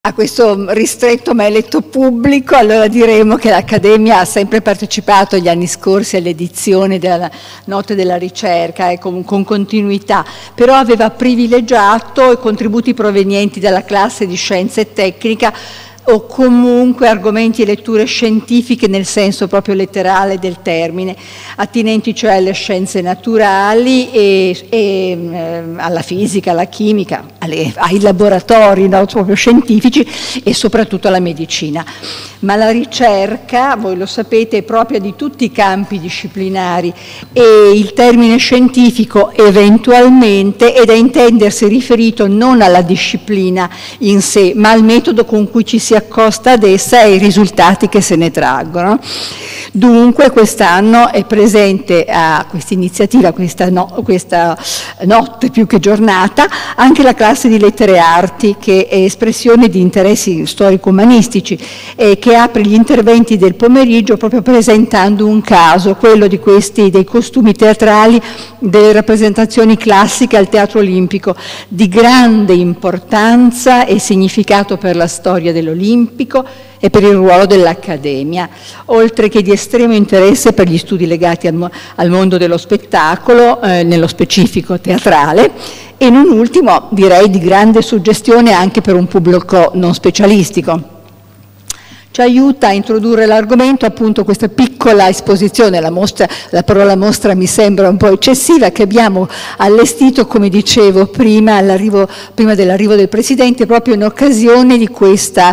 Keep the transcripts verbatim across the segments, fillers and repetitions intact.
a questo ristretto ma eletto pubblico, allora diremo che l'Accademia ha sempre partecipato gli anni scorsi all'edizione della Notte della Ricerca eh, con, con continuità, però aveva privilegiato i contributi provenienti dalla classe di Scienza e Tecnica o comunque argomenti e letture scientifiche nel senso proprio letterale del termine, attinenti cioè alle scienze naturali e, e eh, alla fisica, alla chimica, alle, ai laboratori no, proprio scientifici e soprattutto alla medicina. Ma la ricerca, voi lo sapete, è propria di tutti i campi disciplinari e il termine scientifico eventualmente è da intendersi riferito non alla disciplina in sé, ma al metodo con cui ci si accosta ad essa e ai risultati che se ne traggono. Dunque quest'anno è presente a questa iniziativa, questa, no, questa notte più che giornata, anche la classe di Lettere e Arti, che è espressione di interessi storico-umanistici e che apre gli interventi del pomeriggio proprio presentando un caso, quello di questi, dei costumi teatrali, delle rappresentazioni classiche al Teatro Olimpico, di grande importanza e significato per la storia dell'Olimpico e per il ruolo dell'Accademia, oltre che di estremo interesse per gli studi legati al, al mondo dello spettacolo, eh, nello specifico teatrale, e non ultimo direi di grande suggestione anche per un pubblico non specialistico. Ci aiuta a introdurre l'argomento appunto questa piccola esposizione, la, mostra, la parola mostra mi sembra un po' eccessiva, che abbiamo allestito, come dicevo prima, prima dell'arrivo del Presidente, proprio in occasione di, questa,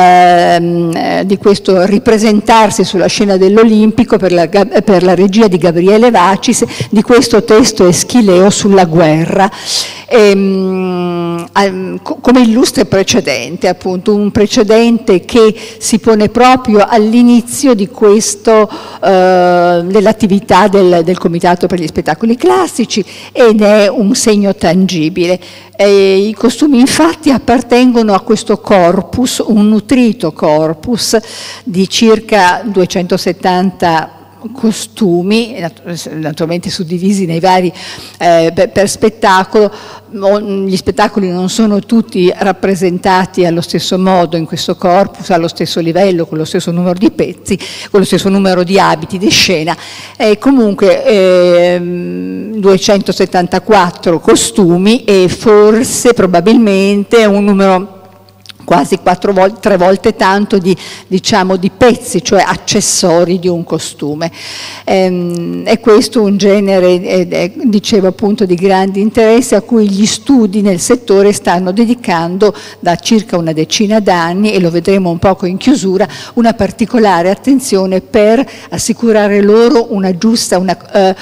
ehm, di questo ripresentarsi sulla scena dell'Olimpico per la, per la regia di Gabriele Vacis, di questo testo Eschileo sulla guerra. Ehm, come illustre precedente, appunto un precedente che si pone proprio all'inizio di questo, eh, dell'attività del, del Comitato per gli Spettacoli Classici ed è un segno tangibile. E i costumi infatti appartengono a questo corpus, un nutrito corpus di circa duecentosettanta costumi, naturalmente suddivisi nei vari eh, per spettacolo. Gli spettacoli non sono tutti rappresentati allo stesso modo in questo corpus, allo stesso livello, con lo stesso numero di pezzi, con lo stesso numero di abiti di scena, e comunque eh, duecentosettantaquattro costumi e forse probabilmente un numero quasi quattro volte, tre volte tanto di, diciamo, di pezzi, cioè accessori di un costume. Ehm, è questo un genere, eh, dicevo appunto, di grande interesse a cui gli studi nel settore stanno dedicando da circa una decina d'anni, e lo vedremo un poco in chiusura, una particolare attenzione per assicurare loro una giusta, una, eh,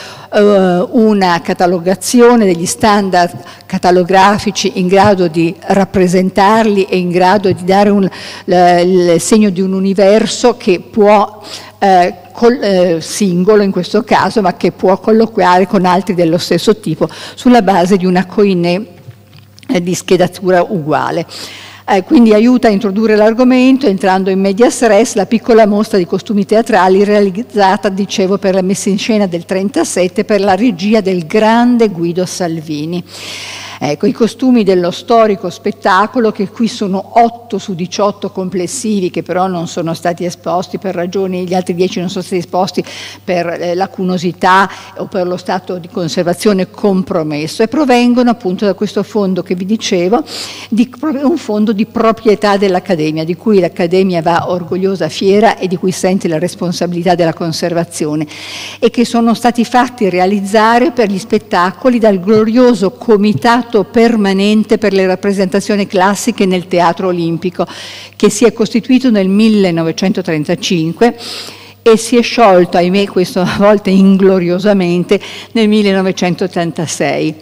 una catalogazione degli standard catalografici in grado di rappresentarli e in grado di dare un, il segno di un universo che può eh, col, eh, singolo in questo caso, ma che può colloquiare con altri dello stesso tipo sulla base di una coinè eh, di schedatura uguale. Eh, quindi aiuta a introdurre l'argomento entrando in medias res la piccola mostra di costumi teatrali realizzata, dicevo, per la messa in scena del trentasette per la regia del grande Guido Salvini. Ecco, i costumi dello storico spettacolo, che qui sono otto su diciotto complessivi, che però non sono stati esposti per ragioni, gli altri dieci non sono stati esposti per eh, lacunosità o per lo stato di conservazione compromesso, e provengono appunto da questo fondo che vi dicevo, di, un fondo di proprietà dell'Accademia, di cui l'Accademia va orgogliosa, fiera e di cui sente la responsabilità della conservazione, e che sono stati fatti realizzare per gli spettacoli dal glorioso Comitato permanente per le rappresentazioni classiche nel Teatro Olimpico, che si è costituito nel millenovecentotrentacinque e si è sciolto, ahimè questa volta ingloriosamente, nel millenovecentottantasei.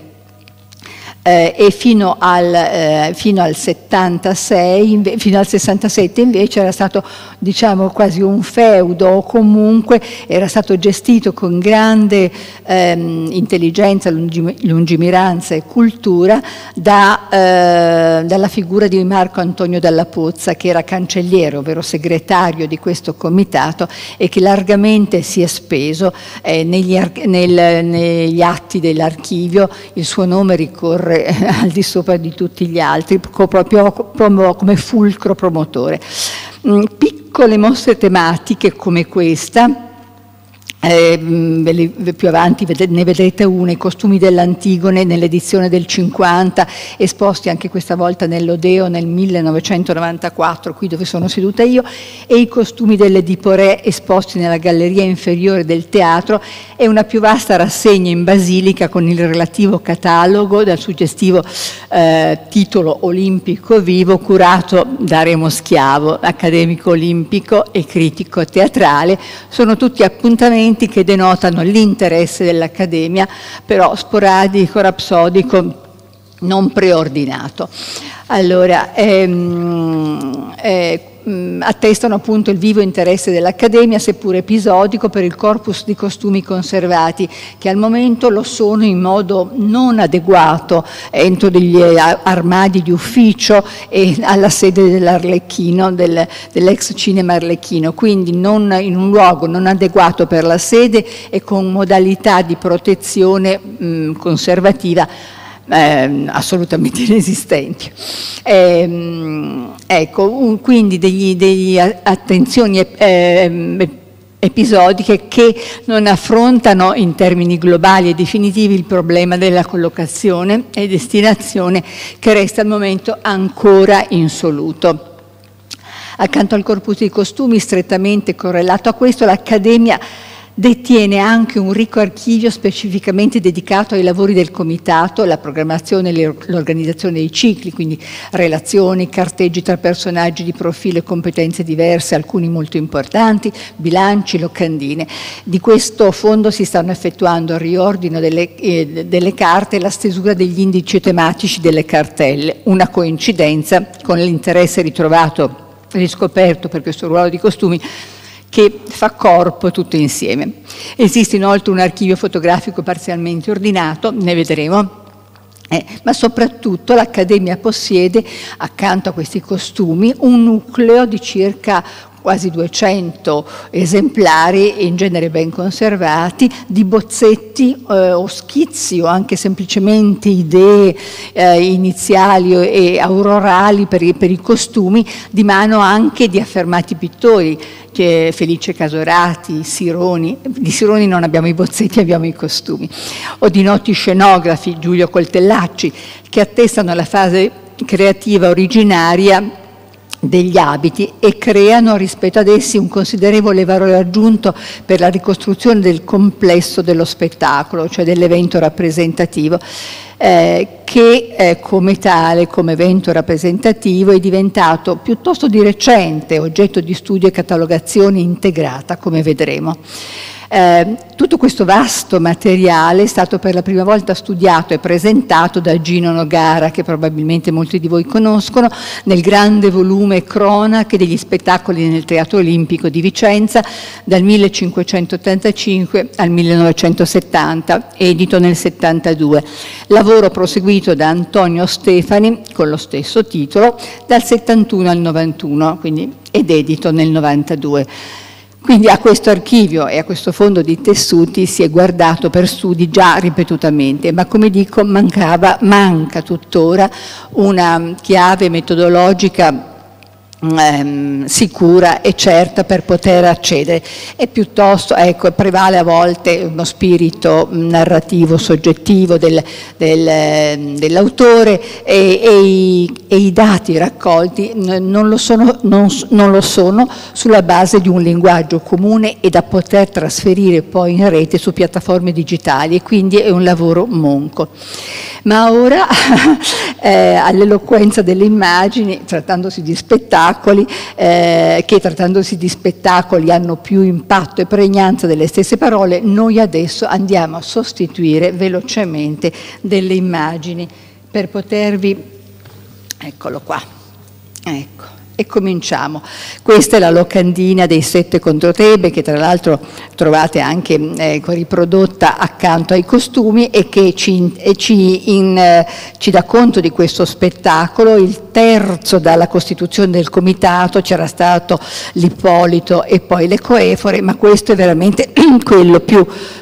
Eh, e fino al, eh, fino al settantasei, fino al sessantasette invece era stato, diciamo, quasi un feudo, o comunque era stato gestito con grande ehm, intelligenza, lungimiranza e cultura da, eh, dalla figura di Marco Antonio Dalla Pozza, che era cancelliere, ovvero segretario di questo comitato, e che largamente si è speso eh, negli, nel, negli atti dell'archivio. Il suo nome ricorre corre al di sopra di tutti gli altri, proprio come fulcro promotore. Piccole mostre tematiche come questa, Eh, più avanti ne vedrete una, i costumi dell'Antigone nell'edizione del cinquanta, esposti anche questa volta nell'Odeo nel millenovecentonovantaquattro, qui dove sono seduta io, e i costumi dell'Ediporè esposti nella galleria inferiore del teatro, e una più vasta rassegna in basilica con il relativo catalogo dal suggestivo eh, titolo Olimpico Vivo, curato da Remo Schiavo, accademico olimpico e critico teatrale. Sono tutti appuntamenti che denotano l'interesse dell'Accademia, però sporadico, rapsodico, non preordinato. Allora, ehm, eh, attestano appunto il vivo interesse dell'Accademia, seppur episodico, per il corpus di costumi conservati, che al momento lo sono in modo non adeguato entro degli armadi di ufficio e alla sede dell'Arlecchino, del, dell'ex cinema Arlecchino, quindi non in un luogo non adeguato per la sede e con modalità di protezione mh, conservativa Eh, assolutamente inesistenti. Eh, ecco, un, quindi degli, degli attenzioni eh, episodiche che non affrontano in termini globali e definitivi il problema della collocazione e destinazione, che resta al momento ancora insoluto. Accanto al corpus dei costumi, strettamente correlato a questo, l'Accademia detiene anche un ricco archivio specificamente dedicato ai lavori del comitato, la programmazione e l'organizzazione dei cicli, quindi relazioni, carteggi tra personaggi di profilo e competenze diverse, alcuni molto importanti, bilanci, locandine. Di questo fondo si stanno effettuando il riordino delle, eh, delle carte e la stesura degli indici tematici delle cartelle, una coincidenza con l'interesse ritrovato, riscoperto per questo ruolo di costumi, che fa corpo tutto insieme. Esiste inoltre un archivio fotografico parzialmente ordinato, ne vedremo, eh, ma soprattutto l'Accademia possiede, accanto a questi costumi, un nucleo di circa quasi duecento esemplari, in genere ben conservati, di bozzetti eh, o schizzi o anche semplicemente idee eh, iniziali e aurorali per i, per i costumi, di mano anche di affermati pittori, che Felice Casorati, Sironi, di Sironi non abbiamo i bozzetti, abbiamo i costumi, o di noti scenografi, Giulio Coltellacci, che attestano la fase creativa originaria degli abiti e creano rispetto ad essi un considerevole valore aggiunto per la ricostruzione del complesso dello spettacolo, cioè dell'evento rappresentativo, eh, che eh, come tale, come evento rappresentativo, è diventato piuttosto di recente oggetto di studio e catalogazione integrata, come vedremo. Eh, tutto questo vasto materiale è stato per la prima volta studiato e presentato da Gino Nogara, che probabilmente molti di voi conoscono, nel grande volume Cronache degli spettacoli nel Teatro Olimpico di Vicenza dal millecinquecentottantacinque al millenovecentosettanta, edito nel settantadue. Lavoro proseguito da Antonio Stefani con lo stesso titolo dal settantuno al novantuno, quindi, ed edito nel novantadue. Quindi a questo archivio e a questo fondo di tessuti si è guardato per studi già ripetutamente, ma come dico mancava, manca tuttora una chiave metodologica Ehm, sicura e certa per poter accedere, e piuttosto ecco, prevale a volte uno spirito narrativo soggettivo del, del, dell'autore e, e, i, e i dati raccolti non lo, sono, non, non lo sono sulla base di un linguaggio comune e da poter trasferire poi in rete su piattaforme digitali, e quindi è un lavoro monco. Ma ora eh, all'eloquenza delle immagini, trattandosi di spettacoli, eh, che trattandosi di spettacoli hanno più impatto e pregnanza delle stesse parole, noi adesso andiamo a sostituire velocemente delle immagini per potervi... Eccolo qua, ecco. E cominciamo. Questa è la locandina dei Sette contro Tebe, che tra l'altro trovate anche eh, riprodotta accanto ai costumi, e che ci, e ci, in, eh, ci dà conto di questo spettacolo. Il terzo dalla costituzione del comitato, c'era stato l'Ippolito e poi le Coefore, ma questo è veramente quello più,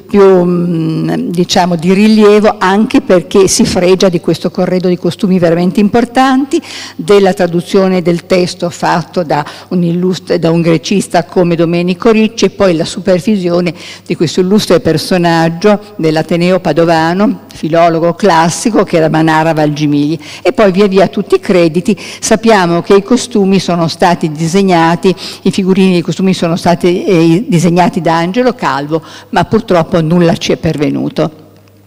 più diciamo di rilievo, anche perché si fregia di questo corredo di costumi veramente importanti, della traduzione del testo fatto da un, illustre, da un grecista come Domenico Ricci, e poi la supervisione di questo illustre personaggio dell'Ateneo padovano, filologo classico, che era Manara Valgimigli. E poi via via tutti i crediti. Sappiamo che i costumi sono stati disegnati, i figurini dei costumi sono stati eh, disegnati da Angelo Calvo, ma purtroppo nulla ci è pervenuto.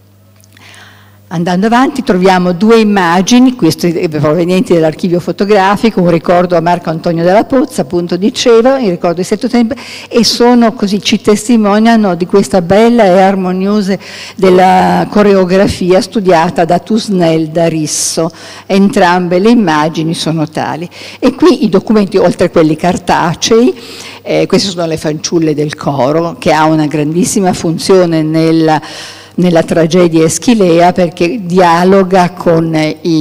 Andando avanti troviamo due immagini, queste provenienti dall'archivio fotografico, un ricordo a Marco Antonio della Pozza, appunto dicevo, il ricordo di settembre, e sono così, ci testimoniano di questa bella e armoniosa della coreografia studiata da Tusnel da Risso. Entrambe le immagini sono tali. E qui i documenti, oltre a quelli cartacei, eh, queste sono le fanciulle del coro, che ha una grandissima funzione nel nella tragedia Eschilea, perché dialoga con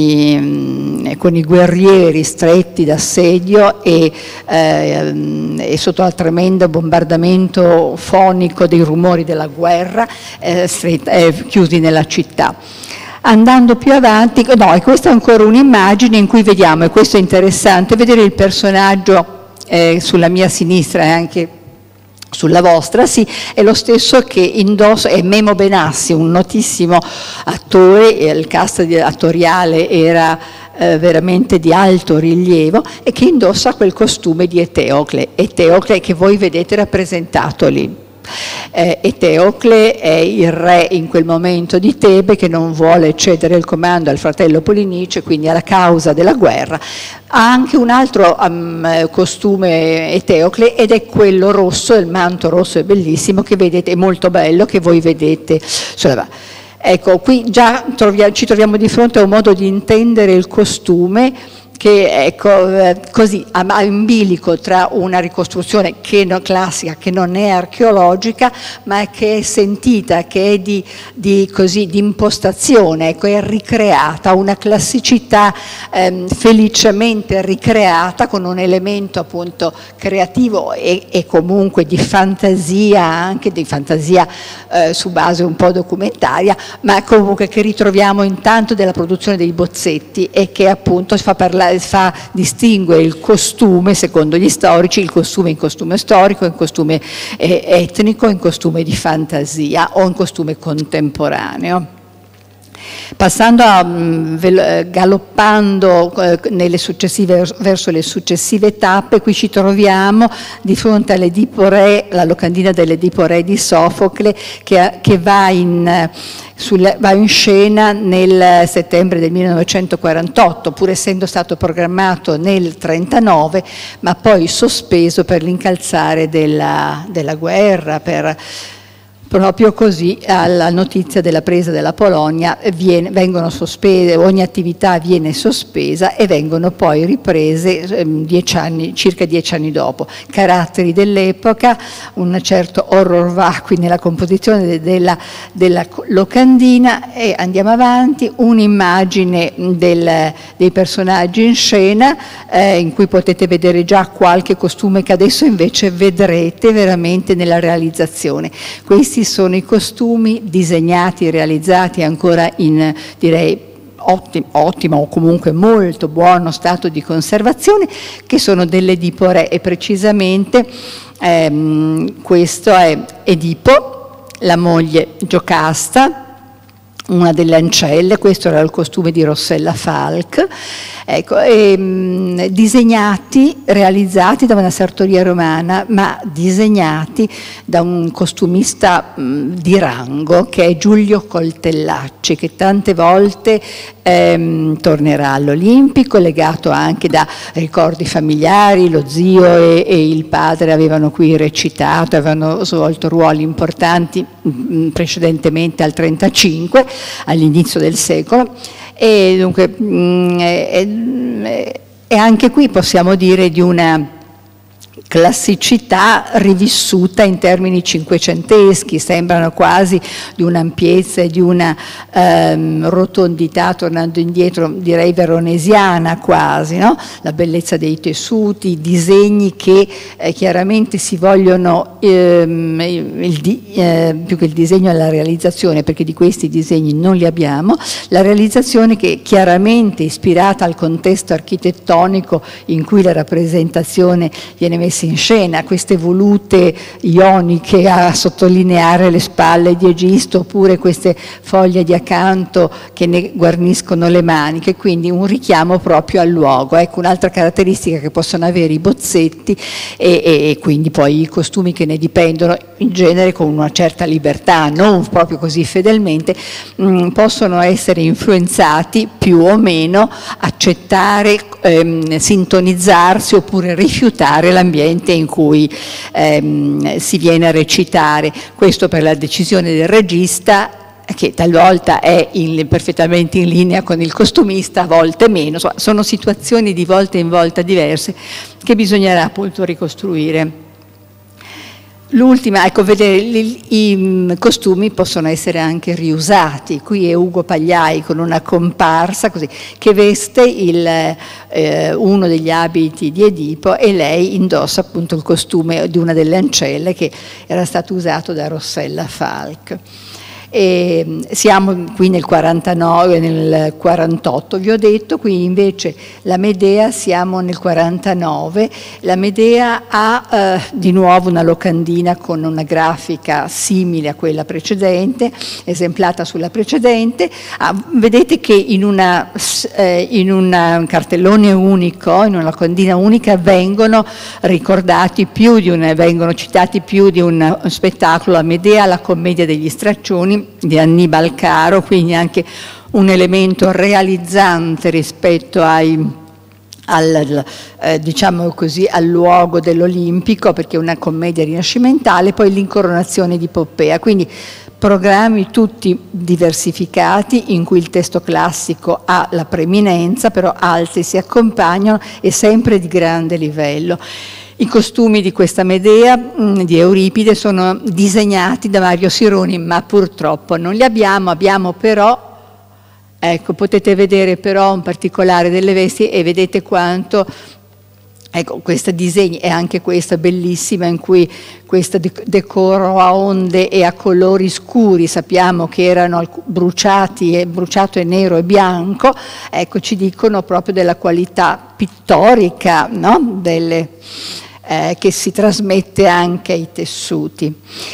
i, con i guerrieri stretti d'assedio e, eh, e sotto il tremendo bombardamento fonico dei rumori della guerra, eh, stretta, eh, chiusi nella città. Andando più avanti, no, e questa è ancora un'immagine in cui vediamo, e questo è interessante, vedere il personaggio eh, sulla mia sinistra e anche sulla vostra, sì, è lo stesso che indossa, è Memo Benassi, un notissimo attore, il cast attoriale era eh, veramente di alto rilievo, e che indossa quel costume di Eteocle, Eteocle che voi vedete rappresentato lì. Eh, Eteocle è il re in quel momento di Tebe, che non vuole cedere il comando al fratello Polinice, quindi alla causa della guerra. Ha anche un altro um, costume Eteocle, ed è quello rosso, il manto rosso è bellissimo, che vedete, è molto bello, che voi vedete sulla... Ecco, qui già troviamo, ci troviamo di fronte a un modo di intendere il costume che ecco, così a in tra una ricostruzione che no, classica, che non è archeologica, ma che è sentita, che è di, di, così, di impostazione, ecco, è ricreata, una classicità ehm, felicemente ricreata, con un elemento appunto creativo e, e comunque di fantasia, anche di fantasia eh, su base un po' documentaria, ma comunque che ritroviamo intanto della produzione dei bozzetti, e che appunto fa parlare, fa distinguere il costume, secondo gli storici, il costume in costume storico, in costume eh, etnico, in costume di fantasia o in costume contemporaneo. Passando a, galoppando eh, nelle successive, verso le successive tappe, qui ci troviamo di fronte all'Edipo Re, la locandina dell'Edipo Re di Sofocle, che, che va, in, sul, va in scena nel settembre del millenovecentoquarantotto, pur essendo stato programmato nel trentanove, ma poi sospeso per l'incalzare della, della guerra, per... Proprio così, alla notizia della presa della Polonia, viene, vengono sospese, ogni attività viene sospesa e vengono poi riprese eh, dieci anni, circa dieci anni dopo. Caratteri dell'epoca, un certo horror vacui nella composizione della, della locandina, e andiamo avanti, un'immagine del, dei personaggi in scena, eh, in cui potete vedere già qualche costume che adesso invece vedrete veramente nella realizzazione. Questi sono i costumi disegnati, realizzati ancora in, direi, ottimo, ottimo o comunque molto buono stato di conservazione, che sono dell'Edipo Re, e precisamente ehm, questo è Edipo, la moglie Giocasta, una delle ancelle, questo era il costume di Rossella Falk, ecco, e, mh, disegnati, realizzati da una sartoria romana, ma disegnati da un costumista mh, di rango, che è Giulio Coltellacci, che tante volte ehm, tornerà all'Olimpico, legato anche da ricordi familiari. Lo zio e, e il padre avevano qui recitato, avevano svolto ruoli importanti mh, precedentemente al trentacinque, all'inizio del secolo, e dunque mh, e, e anche qui possiamo dire di una classicità rivissuta in termini cinquecenteschi, sembrano quasi di un'ampiezza e di una ehm, rotondità, tornando indietro direi veronesiana quasi, no? La bellezza dei tessuti, i disegni che eh, chiaramente si vogliono, ehm, il di, eh, più che il disegno alla realizzazione, perché di questi disegni non li abbiamo, la realizzazione che chiaramente ispirata al contesto architettonico in cui la rappresentazione viene messa in scena, queste volute ioniche a sottolineare le spalle di Egisto, oppure queste foglie di acanto che ne guarniscono le maniche, quindi un richiamo proprio al luogo. Ecco, un'altra caratteristica che possono avere i bozzetti e, e, e quindi poi i costumi che ne dipendono, in genere con una certa libertà, non proprio così fedelmente, mh, possono essere influenzati più o meno, accettare, ehm, sintonizzarsi oppure rifiutare l'ambiente in cui ehm, si viene a recitare. Questo per la decisione del regista, che talvolta è in, perfettamente in linea con il costumista, a volte meno. Insomma, sono situazioni di volta in volta diverse che bisognerà appunto ricostruire. L'ultima, ecco, vedere, i, i costumi possono essere anche riusati. Qui è Ugo Pagliai con una comparsa così, che veste il, eh, uno degli abiti di Edipo, e lei indossa appunto il costume di una delle ancelle che era stato usato da Rossella Falck. E siamo qui nel quarantanove, nel quarantotto vi ho detto, qui invece la Medea siamo nel quarantanove. La Medea ha eh, di nuovo una locandina con una grafica simile a quella precedente, esemplata sulla precedente. Ah, vedete che in, una, eh, in un cartellone unico, in una locandina unica, vengono ricordati più di un, vengono citati più di un spettacolo. La Medea, la commedia degli straccioni di Annibal Caro, quindi anche un elemento realizzante rispetto ai, al, eh, diciamo così, al luogo dell'Olimpico, perché è una commedia rinascimentale. Poi l'incoronazione di Poppea, quindi programmi tutti diversificati in cui il testo classico ha la preminenza, però altri si accompagnano e sempre di grande livello. I costumi di questa Medea mh, di Euripide sono disegnati da Mario Sironi, ma purtroppo non li abbiamo. Abbiamo però, ecco, potete vedere però un particolare delle vesti e vedete quanto, ecco, questi disegni, e anche questa bellissima in cui questo decoro a onde e a colori scuri, sappiamo che erano bruciati, e bruciato e nero e bianco, ecco, ci dicono proprio della qualità pittorica, no? Delle... Eh, che si trasmette anche ai tessuti.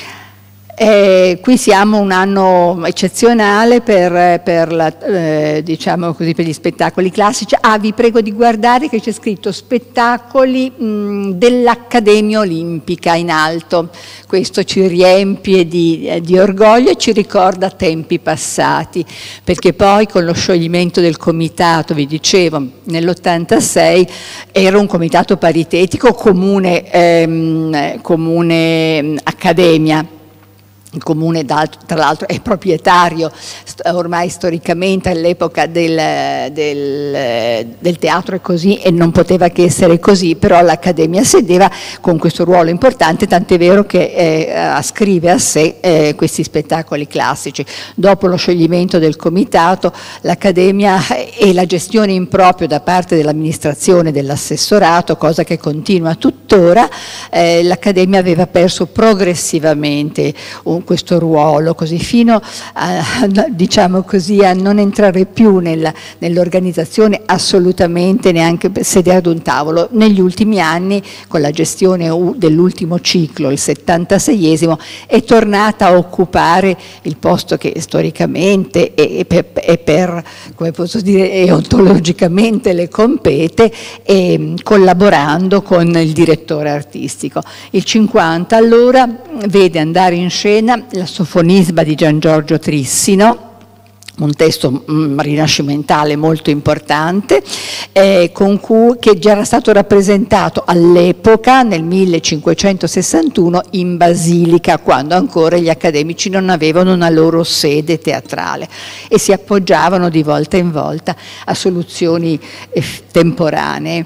Eh, qui siamo un anno eccezionale per, per, la, eh, diciamo così, per gli spettacoli classici. Ah, vi prego di guardare che c'è scritto spettacoli dell'Accademia Olimpica in alto. Questo ci riempie di, eh, di orgoglio e ci ricorda tempi passati, perché poi con lo scioglimento del comitato, vi dicevo, nell'ottantasei era un comitato paritetico comune, ehm, comune accademia. Il comune, tra l'altro, è proprietario ormai storicamente all'epoca del, del, del teatro, è così e non poteva che essere così, però l'Accademia sedeva con questo ruolo importante, tant'è vero che eh, ascrive a sé eh, questi spettacoli classici. Dopo lo scioglimento del comitato, l'Accademia e la gestione in proprio da parte dell'amministrazione dell'assessorato, cosa che continua tuttora, eh, l'Accademia aveva perso progressivamente un questo ruolo, così fino a, diciamo così, a non entrare più nell'organizzazione assolutamente, neanche per sedere ad un tavolo. Negli ultimi anni, con la gestione dell'ultimo ciclo, il settantaseiesimo, è tornata a occupare il posto che storicamente e per, e per come posso dire, e ontologicamente le compete, e collaborando con il direttore artistico. Il cinquanta allora vede andare in scena la Sofonisba di Gian Giorgio Trissino, un testo mh, rinascimentale molto importante, eh, con cui, che già era stato rappresentato all'epoca, nel millecinquecentosessantuno, in Basilica, quando ancora gli accademici non avevano una loro sede teatrale e si appoggiavano di volta in volta a soluzioni eh, temporanee.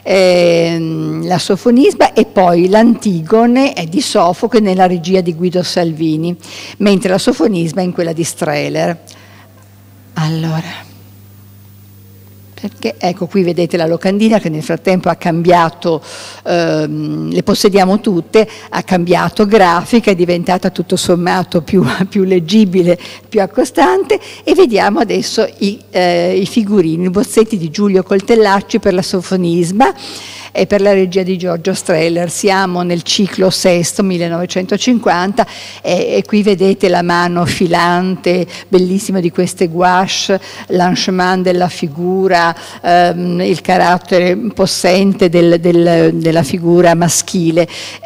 eh, la Sofonisba, e poi l'Antigone è di Sofocle nella regia di Guido Salvini, mentre la Sofonisba è in quella di Strehler. Allora, perché ecco qui vedete la locandina che nel frattempo ha cambiato, ehm, le possediamo tutte, ha cambiato grafica, è diventata tutto sommato più, più leggibile, più accostante, e vediamo adesso i, eh, i figurini, i bozzetti di Giulio Coltellacci per la Sofonisba e per la regia di Giorgio Strehler. Siamo nel ciclo sesto millenovecentocinquanta e, e qui vedete la mano filante bellissima di queste gouache, l'enchement della figura, ehm, il carattere possente del, del, della figura maschile.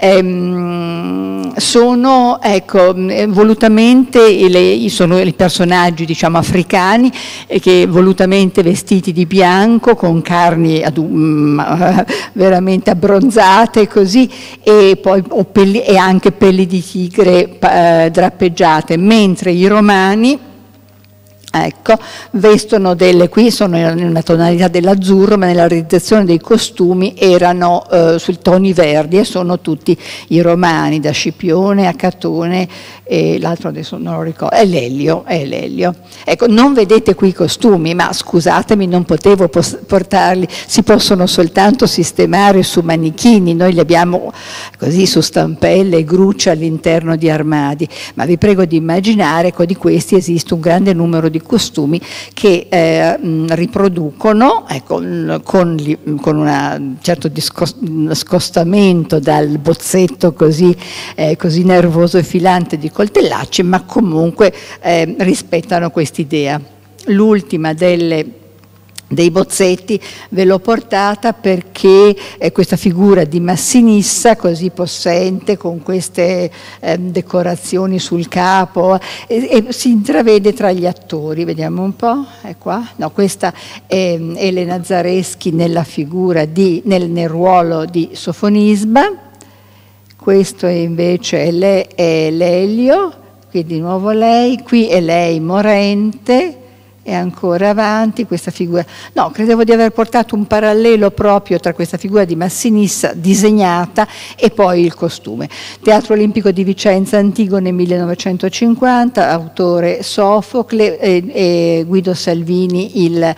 Ehm, sono ecco, volutamente i, sono i personaggi diciamo africani eh, che volutamente vestiti di bianco con carni ad, um, veramente abbronzate così, e poi o pelli, e anche pelli di tigre eh, drappeggiate, mentre i romani, ecco, vestono delle, qui sono in una tonalità dell'azzurro, ma nella realizzazione dei costumi erano eh, sui toni verdi, e sono tutti i romani, da Scipione a Catone, e l'altro adesso non lo ricordo, è Lelio, è Lelio. Ecco, non vedete qui i costumi, ma scusatemi, non potevo portarli, si possono soltanto sistemare su manichini, noi li abbiamo così su stampelle e grucce all'interno di armadi, ma vi prego di immaginare che di questi esiste un grande numero di costumi che eh, riproducono, ecco, con, li, con un certo scostamento dal bozzetto così, eh, così nervoso e filante di Coltellacci, ma comunque eh, rispettano quest'idea. L'ultima delle dei bozzetti ve l'ho portata perché è questa figura di Massinissa così possente, con queste eh, decorazioni sul capo, e, e si intravede tra gli attori, vediamo un po', è qua, no, questa è Elena Zareschi nella figura di, nel, nel ruolo di Sofonisba, questo è invece è, le, è Lelio, qui di nuovo lei, qui è lei morente, e ancora avanti questa figura. No, credevo di aver portato un parallelo proprio tra questa figura di Massinissa disegnata e poi il costume. Teatro Olimpico di Vicenza, Antigone millenovecentocinquanta, autore Sofocle, e, e Guido Salvini il,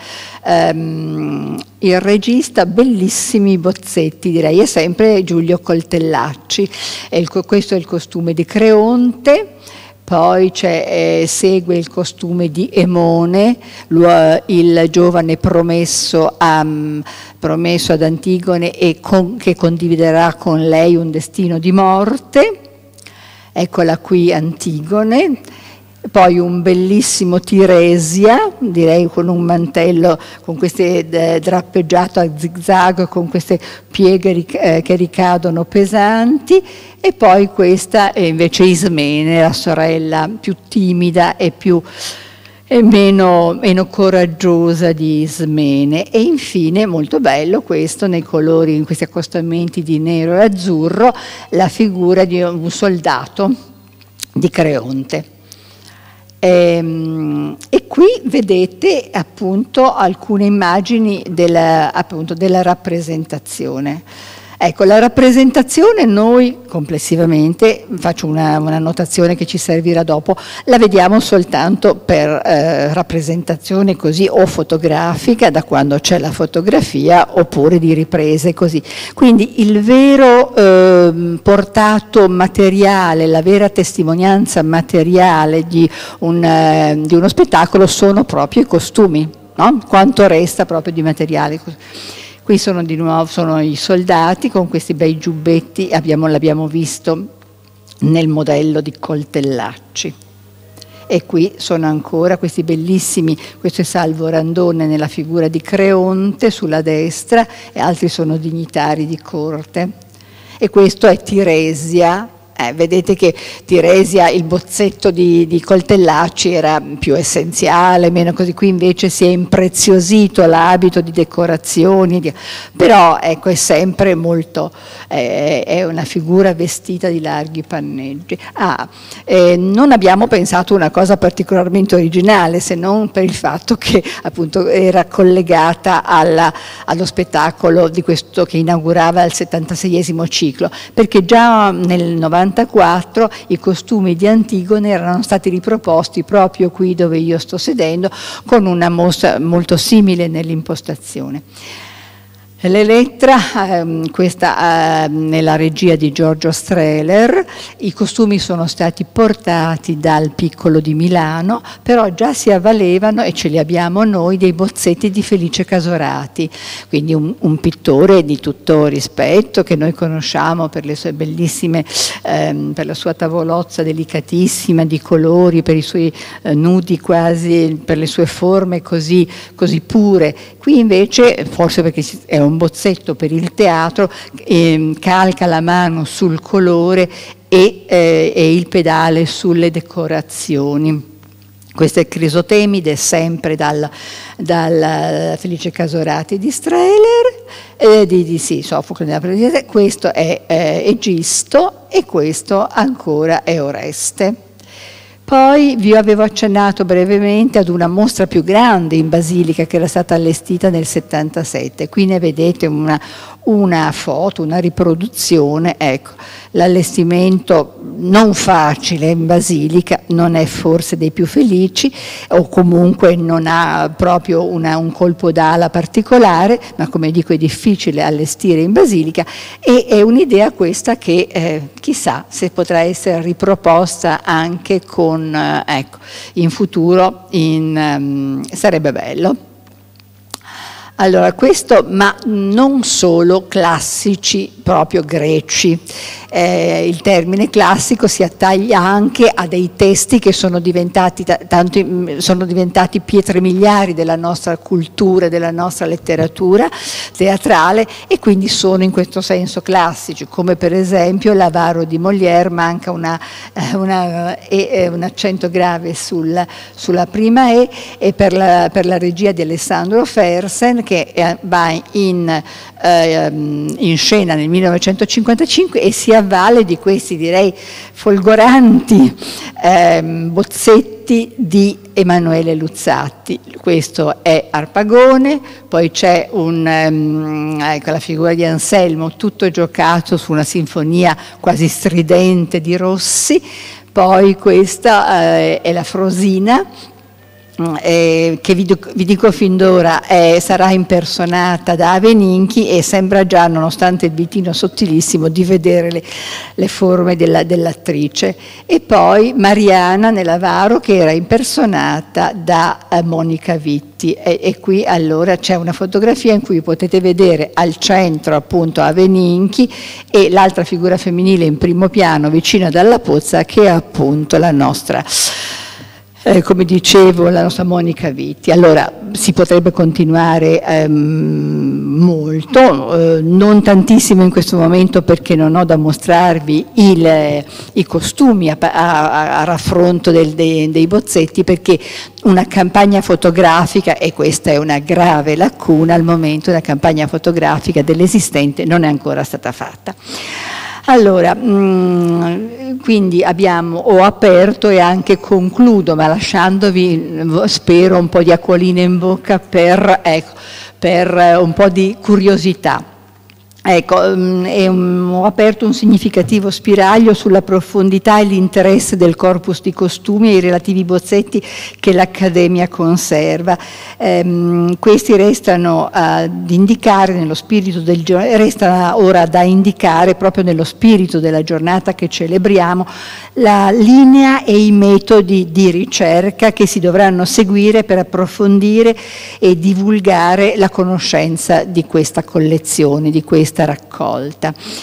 um, il regista, bellissimi bozzetti direi, è sempre Giulio Coltellacci. E il, questo è il costume di Creonte. Poi eh, segue il costume di Emone, il giovane promesso, a, promesso ad Antigone e con, che condividerà con lei un destino di morte. Eccola qui Antigone. Poi un bellissimo Tiresia, direi con un mantello, con queste eh, drappeggiato a zigzag, con queste pieghe ric eh, che ricadono pesanti, e poi questa è invece Ismene, la sorella più timida e più e meno, meno coraggiosa di Ismene. E infine, molto bello questo, nei colori, in questi accostamenti di nero e azzurro, la figura di un soldato di Creonte. E, e qui vedete appunto alcune immagini della, appunto, della rappresentazione. Ecco, la rappresentazione noi complessivamente, faccio una, una notazione che ci servirà dopo, la vediamo soltanto per eh, rappresentazione così o fotografica, da quando c'è la fotografia, oppure di riprese così. Quindi il vero eh, portato materiale, la vera testimonianza materiale di, un, eh, di uno spettacolo sono proprio i costumi, no? Quanto resta proprio di materiale. Qui sono di nuovo sono i soldati con questi bei giubbetti, l'abbiamo visto nel modello di Coltellacci. E qui sono ancora questi bellissimi, questo è Salvo Randone nella figura di Creonte sulla destra, e altri sono dignitari di corte. E questo è Tiresia Eh, vedete che Tiresia, il bozzetto di, di Coltellacci era più essenziale, meno così, qui invece si è impreziosito l'abito di decorazioni, di, però ecco è sempre molto, eh, è una figura vestita di larghi panneggi. Ah, eh, non abbiamo pensato una cosa particolarmente originale, se non per il fatto che appunto era collegata alla, allo spettacolo di questo che inaugurava il settantaseiesimo ciclo, perché già nel novantaquattro i costumi di Antigone erano stati riproposti proprio qui dove io sto sedendo, con una mostra molto simile nell'impostazione. L'Elettra, ehm, questa eh, nella regia di Giorgio Strehler, i costumi sono stati portati dal Piccolo di Milano, però già si avvalevano, e ce li abbiamo noi, dei bozzetti di Felice Casorati, quindi un, un pittore di tutto rispetto che noi conosciamo per le sue bellissime, ehm, per la sua tavolozza delicatissima di colori, per i suoi eh, nudi quasi, per le sue forme così, così pure. Qui invece, forse perché è un bozzetto per il teatro, eh, calca la mano sul colore e, eh, e il pedale sulle decorazioni. Questo è Crisotemide, sempre dal, dal Felice Casorati di Strehler, eh, di, di sì, Sofocle nella Predica. Questo è eh, Egisto e questo ancora è Oreste. Poi vi avevo accennato brevemente ad una mostra più grande in Basilica che era stata allestita nel settantasette. Qui ne vedete una, una foto, una riproduzione. Ecco, l'allestimento non facile in Basilica, non è forse dei più felici, o comunque non ha proprio una, un colpo d'ala particolare, ma come dico è difficile allestire in Basilica, e è un'idea questa che eh, chissà se potrà essere riproposta anche con ecco, in futuro in, um, sarebbe bello. Allora, questo, ma non solo classici, proprio greci. Eh, il termine classico si attaglia anche a dei testi che sono diventati, tanto, sono diventati pietre miliari della nostra cultura, della nostra letteratura teatrale, e quindi sono in questo senso classici, come per esempio l'Avaro di Molière. Manca una, una, e, un accento grave sul, sulla prima E, e per la, per la regia di Alessandro Fersen, che va in, eh, in scena nel millenovecentocinquantacinque e si avvale di questi, direi, folgoranti eh, bozzetti di Emanuele Luzzatti. Questo è Arpagone, poi c'è un, um, ecco, la figura di Anselmo, tutto giocato su una sinfonia quasi stridente di Rossi. Poi questa eh, è la Frosina, Eh, che vi, vi dico fin d'ora eh, sarà impersonata da Aveninchi, e sembra già, nonostante il vitino sottilissimo, di vedere le, le forme della, dell'attrice. E poi Mariana nell'Avaro, che era impersonata da eh, Monica Vitti, e, e qui allora c'è una fotografia in cui potete vedere al centro appunto Aveninchi e l'altra figura femminile in primo piano vicino Dalla Pozza, che è appunto la nostra Eh, come dicevo, la nostra Monica Vitti. Allora, si potrebbe continuare ehm, molto, eh, non tantissimo in questo momento perché non ho da mostrarvi il, eh, i costumi a, a, a raffronto del, dei, dei bozzetti, perché una campagna fotografica, e questa è una grave lacuna al momento, una campagna fotografica dell'esistente non è ancora stata fatta. Allora, mh, quindi abbiamo, ho aperto e anche concludo, ma lasciandovi, spero, un po' di acquolina in bocca per, ecco, per un po' di curiosità. Ecco, um, ho aperto un significativo spiraglio sulla profondità e l'interesse del corpus di costumi e i relativi bozzetti che l'Accademia conserva. Um, questi restano ad indicare nello spirito del restano ora da indicare proprio nello spirito della giornata che celebriamo la linea e i metodi di ricerca che si dovranno seguire per approfondire e divulgare la conoscenza di questa collezione, di questa raccolta.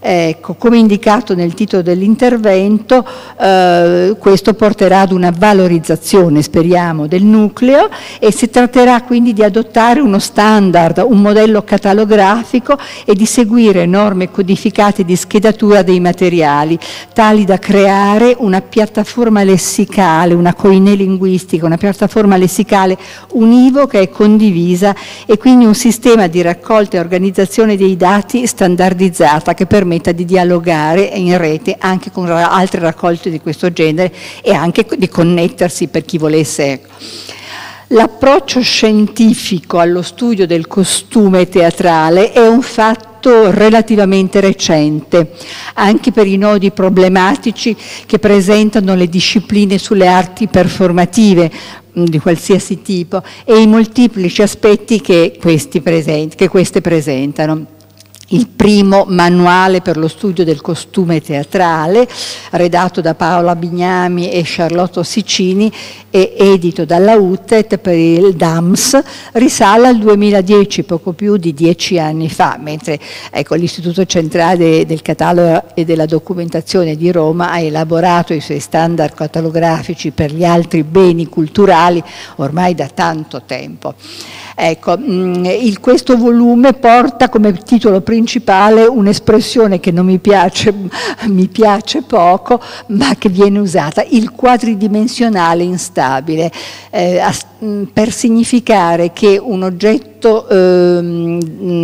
Ecco, come indicato nel titolo dell'intervento, eh, questo porterà ad una valorizzazione, speriamo, del nucleo, e si tratterà quindi di adottare uno standard, un modello catalografico e di seguire norme codificate di schedatura dei materiali, tali da creare una piattaforma lessicale, una coine linguistica, una piattaforma lessicale univoca e condivisa, e quindi un sistema di raccolta e organizzazione dei dati standardizzata che permette di dialogare in rete anche con altre raccolte di questo genere e anche di connettersi per chi volesse. L'approccio scientifico allo studio del costume teatrale è un fatto relativamente recente, anche per i nodi problematici che presentano le discipline sulle arti performative di qualsiasi tipo e i molteplici aspetti che, questi present- che queste presentano. Il primo manuale per lo studio del costume teatrale, redatto da Paola Bignami e Charlotte Ossicini e edito dalla U T E T per il D A M S, risale al duemiladieci, poco più di dieci anni fa, mentre ecco, l'Istituto Centrale del Catalogo e della Documentazione di Roma ha elaborato i suoi standard catalografici per gli altri beni culturali ormai da tanto tempo. Ecco, il, questo volume porta come titolo principale un'espressione che non mi piace, mi piace poco, ma che viene usata, il quadridimensionale instabile, eh, per significare che un oggetto, ehm,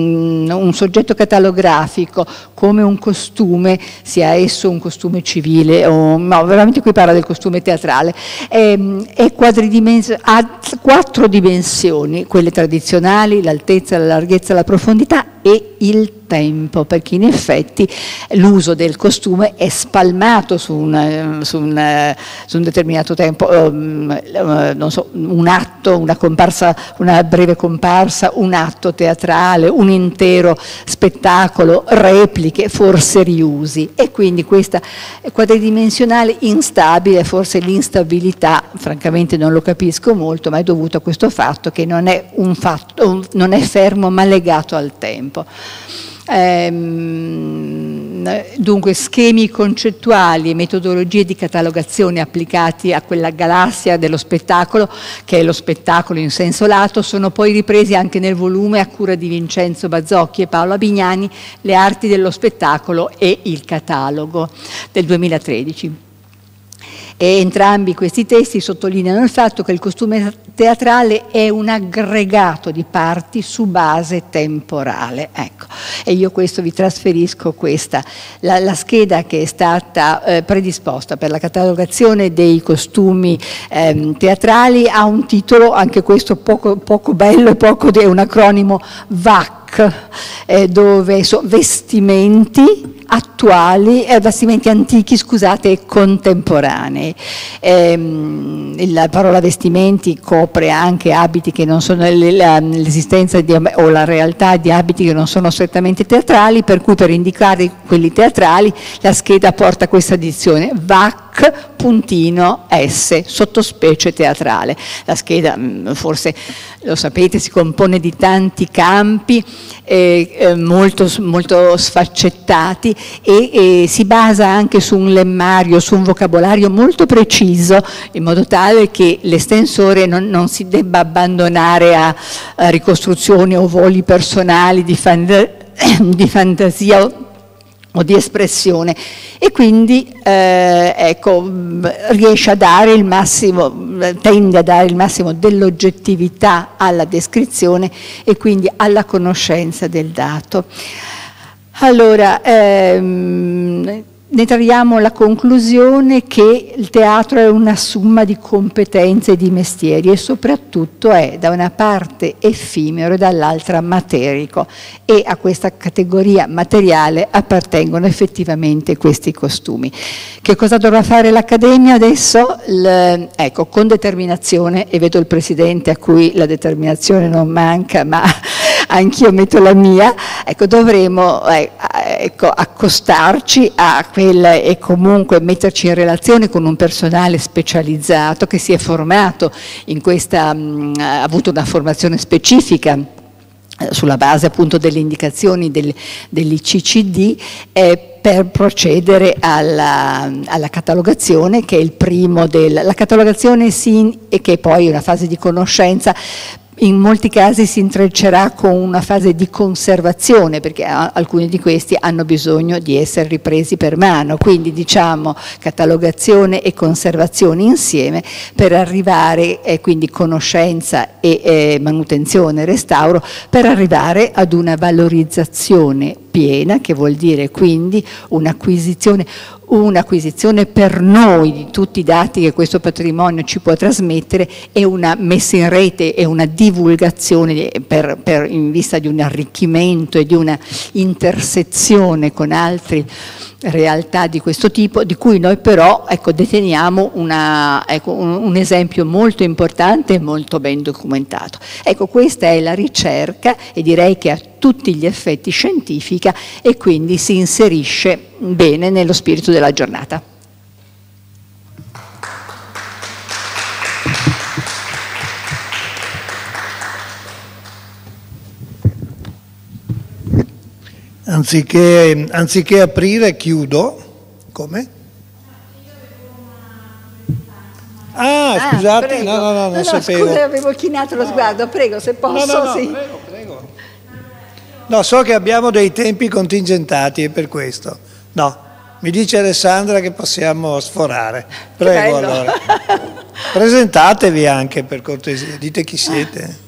un soggetto catalografico come un costume, sia esso un costume civile o no, veramente qui parla del costume teatrale, è, è quadridimensionale, ha quattro dimensioni, quelle tradizionali, l'altezza, la larghezza, la profondità e il tempo, perché in effetti l'uso del costume è spalmato su un, su un, su un determinato tempo, um, non so, un atto, una comparsa, una breve comparsa, un atto teatrale, un intero spettacolo, repliche, forse riusi, e quindi questa quadridimensionale instabile, forse l'instabilità, francamente non lo capisco molto, ma è dovuto a questo fatto che non è un fatto, non è fermo ma legato al tempo. Ehm, dunque schemi concettuali e metodologie di catalogazione applicati a quella galassia dello spettacolo, che è lo spettacolo in senso lato, sono poi ripresi anche nel volume a cura di Vincenzo Bazzocchi e Paola Bignani, Le arti dello spettacolo e il catalogo, del duemilatredici. E entrambi questi testi sottolineano il fatto che il costume teatrale è un aggregato di parti su base temporale. Ecco, e io questo vi trasferisco questa, la, la scheda che è stata eh, predisposta per la catalogazione dei costumi eh, teatrali ha un titolo, anche questo poco, poco bello e poco, è un acronimo V A C, eh, dove sono vestimenti attuali, eh, vestimenti antichi, scusate, e contemporanei. Ehm, la parola vestimenti copre anche abiti che non sono l'esistenza o la realtà di abiti che non sono strettamente teatrali, per cui per indicare quelli teatrali la scheda porta questa addizione V A C puntino S, sottospecie teatrale. La scheda, forse lo sapete, si compone di tanti campi eh, eh, molto, molto sfaccettati e, e si basa anche su un lemmario, su un vocabolario molto preciso, in modo tale che l'estensore non, non si debba abbandonare a, a ricostruzioni o voli personali di, fan, di fantasia o o di espressione, e quindi eh, ecco, riesce a dare il massimo, tende a dare il massimo dell'oggettività alla descrizione e quindi alla conoscenza del dato. Allora, ehm, ne traiamo la conclusione che il teatro è una somma di competenze e di mestieri e soprattutto è da una parte effimero e dall'altra materico, e a questa categoria materiale appartengono effettivamente questi costumi. Che cosa dovrà fare l'Accademia adesso? L, ecco, con determinazione, e vedo il Presidente a cui la determinazione non manca, ma anch'io metto la mia, ecco, dovremo eh, ecco, accostarci a quella e comunque metterci in relazione con un personale specializzato che si è formato in questa, mh, ha avuto una formazione specifica sulla base appunto delle indicazioni del, dell'I C C D, eh, per procedere alla, alla catalogazione, che è il primo del, la catalogazione sì, e che poi è una fase di conoscenza. In molti casi si intreccerà con una fase di conservazione, perché alcuni di questi hanno bisogno di essere ripresi per mano, quindi diciamo catalogazione e conservazione insieme per arrivare, eh, quindi conoscenza e eh, manutenzione, restauro, per arrivare ad una valorizzazione piena, che vuol dire quindi un'acquisizione un'acquisizione per noi di tutti i dati che questo patrimonio ci può trasmettere, e una messa in rete e una divulgazione per, per, in vista di un arricchimento e di una intersezione con altre realtà di questo tipo, di cui noi però, ecco, deteniamo una, ecco, un, un esempio molto importante e molto ben documentato. Ecco, questa è la ricerca, e direi che a tutti gli effetti scientifica, e quindi si inserisce bene nello spirito della giornata. Anziché, anziché aprire, chiudo. Come? Ah, ah scusate, prego. no, no, no, non no, sapevo. Scusa, avevo chinato lo sguardo, prego, se posso. No, no, no, sì. prego, prego. No, so che abbiamo dei tempi contingentati, è per questo. No, mi dice Alessandra che possiamo sforare. Prego, allora. Presentatevi anche, per cortesia, dite chi siete.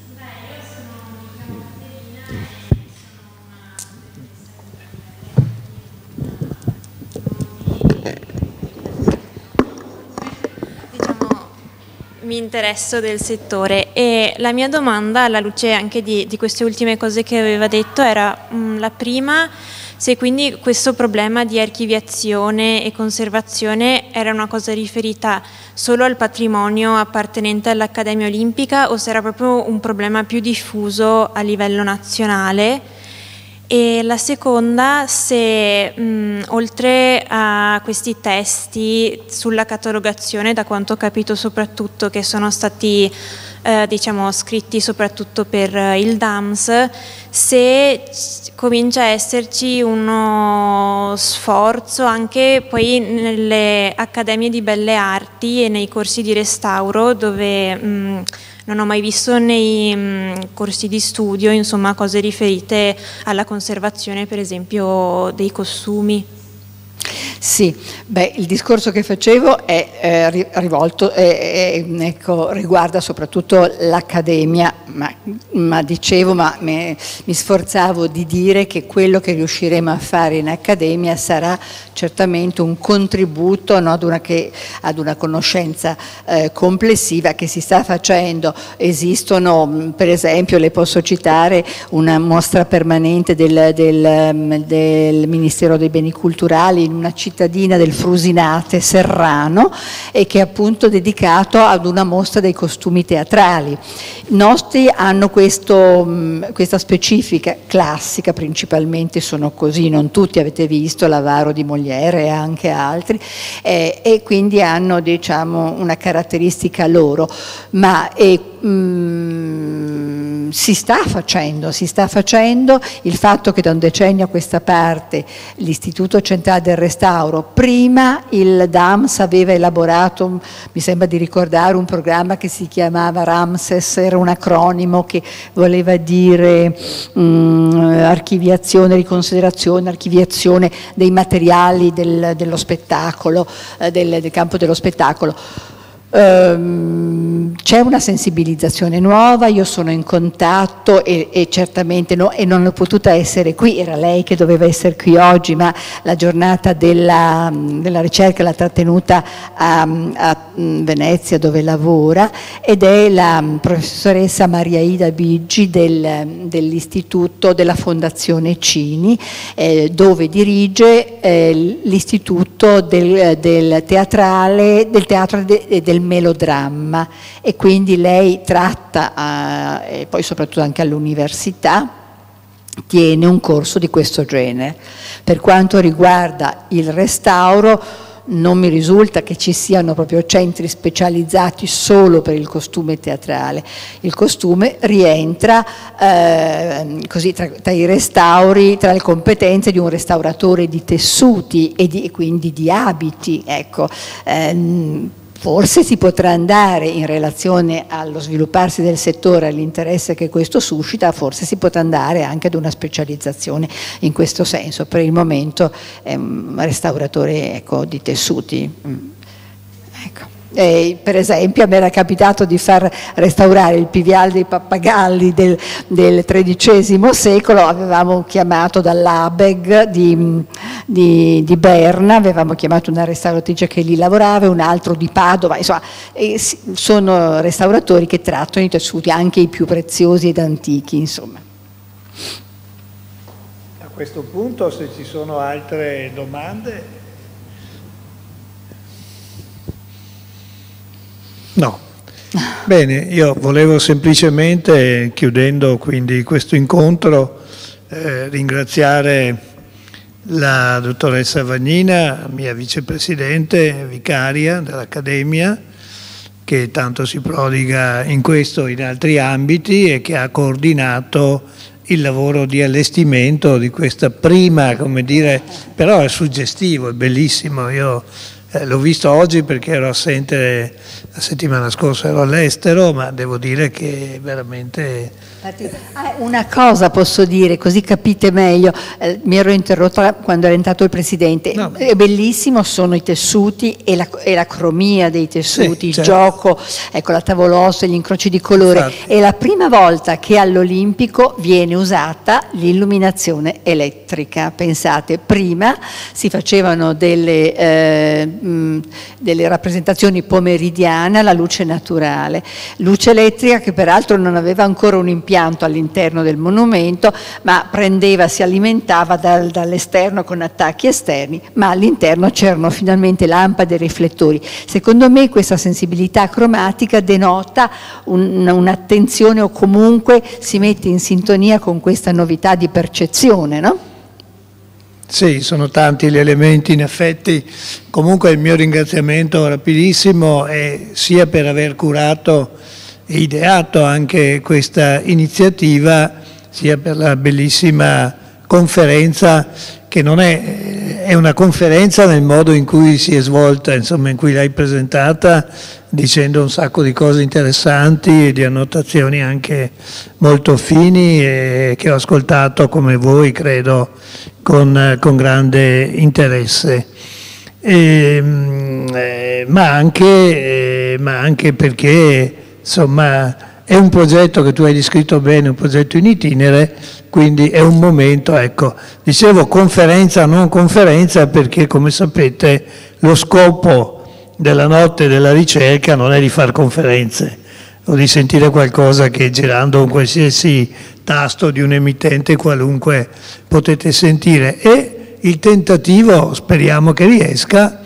Mi interesso del settore, e la mia domanda, alla luce anche di, di queste ultime cose che aveva detto, era mh, la prima, se quindi questo problema di archiviazione e conservazione era una cosa riferita solo al patrimonio appartenente all'Accademia Olimpica, o se era proprio un problema più diffuso a livello nazionale. E la seconda, se mh, oltre a questi testi sulla catalogazione, da quanto ho capito soprattutto che sono stati eh, diciamo scritti soprattutto per eh, il D A M S, se comincia a esserci uno sforzo anche poi nelle accademie di belle arti e nei corsi di restauro, dove mh, non ho mai visto nei mh, corsi di studio, insomma, cose riferite alla conservazione, per esempio, dei costumi. Sì, beh, il discorso che facevo è eh, rivolto, eh, eh, ecco, riguarda soprattutto l'Accademia, ma, ma dicevo, ma me, mi sforzavo di dire che quello che riusciremo a fare in Accademia sarà certamente un contributo, no, ad, una che, ad una conoscenza eh, complessiva che si sta facendo. Esistono, per esempio, le posso citare una mostra permanente del, del, del Ministero dei Beni Culturali in una cittadina del Frusinate, Serrano, e che è appunto dedicato ad una mostra dei costumi teatrali. I nostri hanno questo, questa specifica classica, principalmente sono così, non tutti, avete visto Lavaro di Molière e anche altri, eh, e quindi hanno, diciamo, una caratteristica loro, ma è, mm, si sta facendo, si sta facendo il fatto che da un decennio a questa parte l'Istituto Centrale del Restauro, prima il D A M S aveva elaborato, mi sembra di ricordare, un programma che si chiamava Ramses, era un acronimo che voleva dire mh, archiviazione, riconsiderazione, archiviazione dei materiali del, dello spettacolo, eh, del, del campo dello spettacolo. Um, c'è una sensibilizzazione nuova, io sono in contatto e, e certamente no, e non l'ho potuta essere qui, era lei che doveva essere qui oggi, ma la giornata della, della ricerca l'ha trattenuta a, a Venezia, dove lavora, ed è la professoressa Maria Ida Biggi del, dell'istituto della Fondazione Cini, eh, dove dirige eh, l'istituto del, del teatrale, del teatro e de, del melodramma, e quindi lei tratta, eh, e poi soprattutto anche all'università, tiene un corso di questo genere. Per quanto riguarda il restauro, non mi risulta che ci siano proprio centri specializzati solo per il costume teatrale. Il costume rientra eh, così tra, tra i restauri, tra le competenze di un restauratore di tessuti e, di, e quindi di abiti, ecco. Ehm, Forse si potrà andare, in relazione allo svilupparsi del settore, all'interesse che questo suscita, forse si potrà andare anche ad una specializzazione in questo senso. Per il momento è un restauratore, ecco, di tessuti. Ecco. E, per esempio, a me era capitato di far restaurare il Piviale dei Pappagalli del, del tredicesimo secolo. Avevamo chiamato dall'A B E G di, di, di Berna, avevamo chiamato una restauratrice che lì lavorava, un altro di Padova, insomma, e sono restauratori che trattano i tessuti, anche i più preziosi ed antichi, insomma. A questo punto, se ci sono altre domande... No. Bene, io volevo semplicemente, chiudendo quindi questo incontro, eh, ringraziare la dottoressa Vagnina, mia vicepresidente vicaria dell'Accademia, che tanto si prodiga in questo e in altri ambiti e che ha coordinato il lavoro di allestimento di questa prima, come dire, però è suggestivo, è bellissimo. Io Eh, l'ho visto oggi perché ero assente la settimana scorsa, ero all'estero, ma devo dire che veramente... Una cosa posso dire, così capite meglio, eh, mi ero interrotta quando era entrato il Presidente, no. È bellissimo, sono i tessuti e la, e la cromia dei tessuti, sì, il certo. gioco, ecco, la tavolozza, gli incroci di colore. Infatti. È la prima volta che all'Olimpico viene usata l'illuminazione elettrica, pensate, prima si facevano delle, eh, mh, delle rappresentazioni pomeridiane alla luce naturale, luce elettrica che peraltro non aveva ancora un impianto all'interno del monumento, ma prendeva, si alimentava dal, dall'esterno con attacchi esterni, ma all'interno c'erano finalmente lampade e riflettori. Secondo me questa sensibilità cromatica denota un, un'attenzione, o comunque si mette in sintonia con questa novità di percezione, no? Sì, sono tanti gli elementi, in effetti. Comunque il mio ringraziamento rapidissimo è sia per aver curato e ideato anche questa iniziativa, sia per la bellissima conferenza, che non è, è una conferenza nel modo in cui si è svolta, insomma, in cui l'hai presentata, dicendo un sacco di cose interessanti e di annotazioni anche molto fini, e che ho ascoltato, come voi, credo, con, con grande interesse. E, eh, ma, anche, eh, ma anche perché insomma è un progetto che tu hai descritto bene, un progetto in itinere, quindi è un momento, ecco, dicevo conferenza non conferenza perché, come sapete, lo scopo della notte della ricerca non è di fare conferenze o di sentire qualcosa che girando un qualsiasi tasto di un emittente qualunque potete sentire, e il tentativo, speriamo che riesca,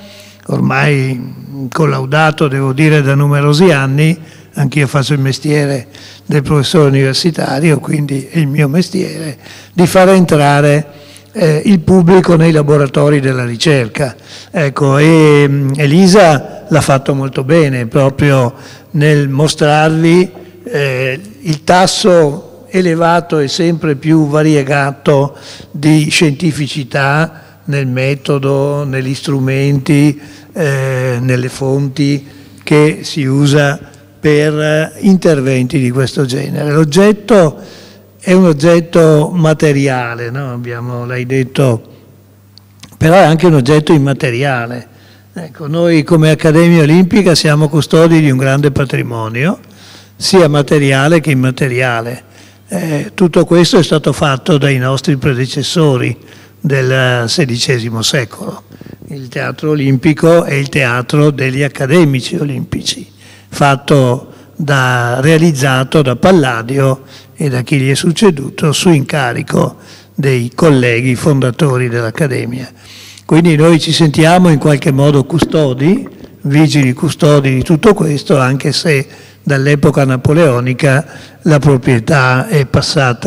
ormai collaudato devo dire da numerosi anni. Anch'io faccio il mestiere del professore universitario, quindi è il mio mestiere, di far entrare eh, il pubblico nei laboratori della ricerca. Ecco, e um, Elisa l'ha fatto molto bene proprio nel mostrarvi eh, il tasso elevato e sempre più variegato di scientificità nel metodo, negli strumenti, eh, nelle fonti che si usa per interventi di questo genere. L'oggetto è un oggetto materiale, no? Abbiamo, l'hai detto, però è anche un oggetto immateriale. Ecco, noi come Accademia Olimpica siamo custodi di un grande patrimonio, sia materiale che immateriale. Eh, tutto questo è stato fatto dai nostri predecessori del sedicesimo secolo. Il teatro olimpico è il teatro degli accademici olimpici, fatto da, realizzato da Palladio e da chi gli è succeduto su incarico dei colleghi fondatori dell'Accademia. Quindi noi ci sentiamo in qualche modo custodi, vigili custodi di tutto questo, anche se dall'epoca napoleonica la proprietà è passata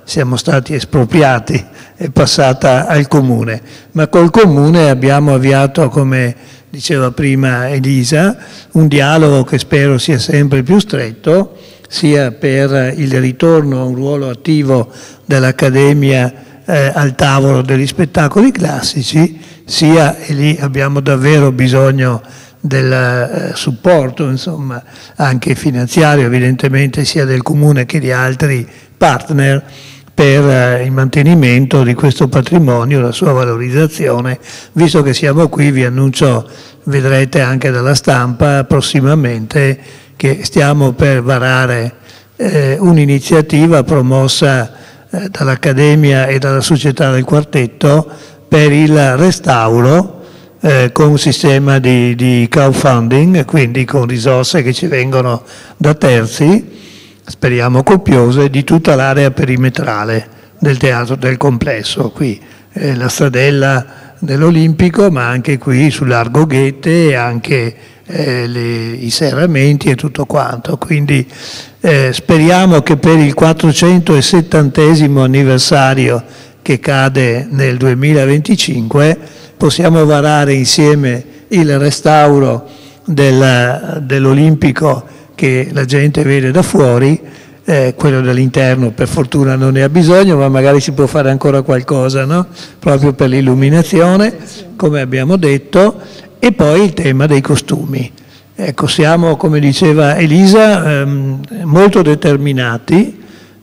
siamo stati espropriati, è passata al Comune, ma col Comune abbiamo avviato, come diceva prima Elisa, un dialogo che spero sia sempre più stretto, sia per il ritorno a un ruolo attivo dell'Accademia eh, al tavolo degli spettacoli classici, sia, e lì abbiamo davvero bisogno del eh, supporto, insomma, anche finanziario evidentemente, sia del Comune che di altri partner, per eh, il mantenimento di questo patrimonio, la sua valorizzazione. Visto che siamo qui, vi annuncio, vedrete anche dalla stampa prossimamente, che stiamo per varare eh, un'iniziativa promossa eh, dall'Accademia e dalla Società del Quartetto per il restauro eh, con un sistema di, di crowdfunding, quindi con risorse che ci vengono da terzi, speriamo copiose, di tutta l'area perimetrale del teatro del complesso, qui eh, la stradella dell'Olimpico, ma anche qui sul Largo Goethe e anche eh, le, i serramenti e tutto quanto. Quindi eh, speriamo che per il quattrocentosettantesimo anniversario che cade nel duemilaventicinque possiamo varare insieme il restauro del, dell'Olimpico che la gente vede da fuori, eh, quello dall'interno per fortuna non ne ha bisogno, ma magari si può fare ancora qualcosa, no? Proprio per l'illuminazione, come abbiamo detto, e poi il tema dei costumi. Ecco, siamo, come diceva Elisa, ehm, molto determinati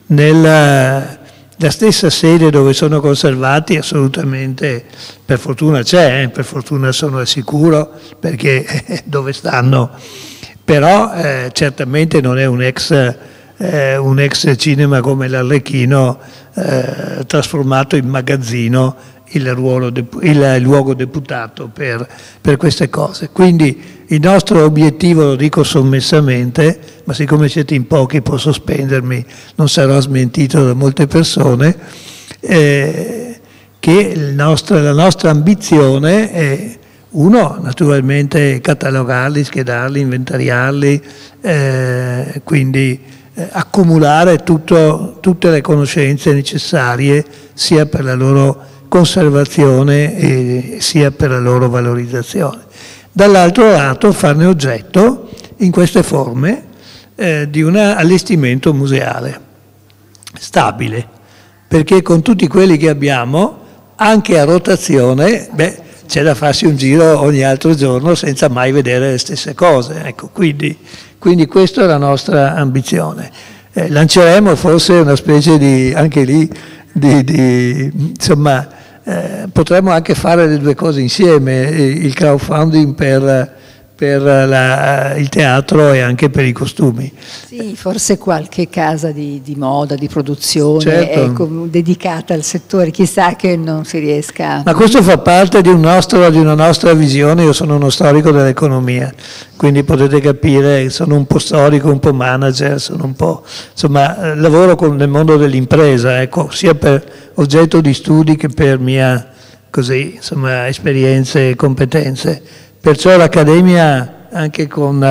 nella la stessa sede dove sono conservati, assolutamente, per fortuna c'è, eh, per fortuna sono al sicuro, perché dove stanno, però eh, certamente non è un ex, eh, un ex cinema come l'Arlecchino eh, trasformato in magazzino, il, ruolo de, il luogo deputato per, per queste cose. Quindi il nostro obiettivo, lo dico sommessamente, ma siccome siete in pochi posso spendermi, non sarò smentito da molte persone, eh, che il nostro, la nostra ambizione è, uno, naturalmente catalogarli, schedarli, inventariarli, eh, quindi eh, accumulare tutto, tutte le conoscenze necessarie sia per la loro conservazione e sia per la loro valorizzazione. Dall'altro lato farne oggetto in queste forme eh, di un allestimento museale stabile, perché con tutti quelli che abbiamo, anche a rotazione, beh, c'è da farsi un giro ogni altro giorno senza mai vedere le stesse cose. Ecco, quindi, quindi questa è la nostra ambizione. Eh, lanceremo forse una specie di, anche lì, di, di insomma, Eh, potremmo anche fare le due cose insieme, il crowdfunding per, per la, il teatro e anche per i costumi. Sì, forse qualche casa di, di moda, di produzione, certo, ecco, dedicata al settore, chissà che non si riesca. Ma questo fa parte di, un nostro, di una nostra visione. Io sono uno storico dell'economia, quindi potete capire, sono un po' storico, un po' manager, sono un po', insomma, lavoro con, nel mondo dell'impresa, ecco, sia per oggetto di studi che per mia, così, insomma, esperienze e competenze. Perciò l'Accademia, anche con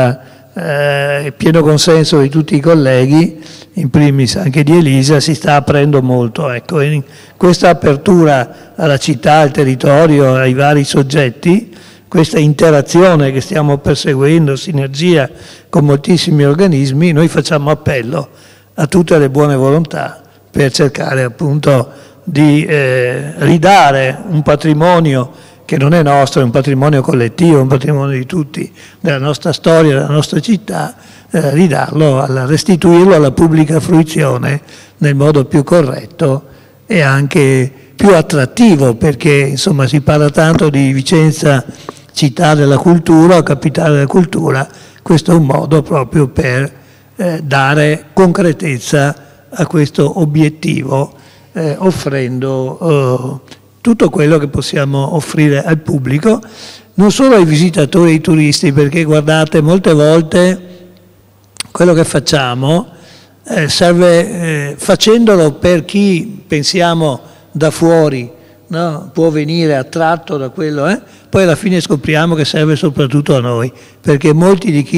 eh, pieno consenso di tutti i colleghi, in primis anche di Elisa, si sta aprendo molto. Ecco, in questa apertura alla città, al territorio, ai vari soggetti, questa interazione che stiamo perseguendo, sinergia con moltissimi organismi, noi facciamo appello a tutte le buone volontà per cercare appunto di eh, ridare un patrimonio che non è nostro, è un patrimonio collettivo, un patrimonio di tutti, della nostra storia, della nostra città, eh, ridarlo, alla, restituirlo alla pubblica fruizione nel modo più corretto e anche più attrattivo, perché insomma si parla tanto di Vicenza città della cultura, capitale della cultura. Questo è un modo proprio per eh, dare concretezza a questo obiettivo, eh, offrendo eh, tutto quello che possiamo offrire al pubblico, non solo ai visitatori e ai turisti, perché guardate, molte volte quello che facciamo eh, serve, eh, facendolo per chi pensiamo da fuori, no? Può venire attratto da quello, eh? Poi alla fine scopriamo che serve soprattutto a noi, perché molti di chi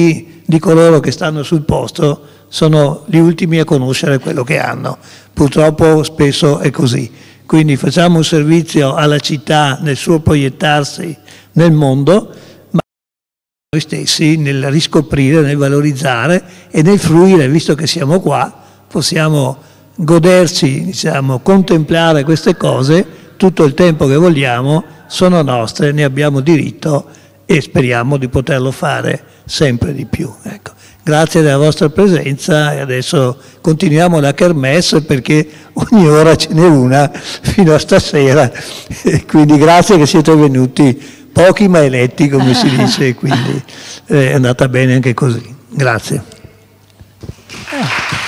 di coloro che stanno sul posto sono gli ultimi a conoscere quello che hanno. Purtroppo spesso è così. Quindi facciamo un servizio alla città nel suo proiettarsi nel mondo, ma noi stessi nel riscoprire, nel valorizzare e nel fruire, visto che siamo qua, possiamo goderci, diciamo, contemplare queste cose tutto il tempo che vogliamo, sono nostre, ne abbiamo diritto e speriamo di poterlo fare sempre di più. Ecco. Grazie della vostra presenza e adesso continuiamo la kermesse perché ogni ora ce n'è una fino a stasera, e quindi grazie che siete venuti, pochi ma eletti come si dice, quindi è andata bene anche così. Grazie.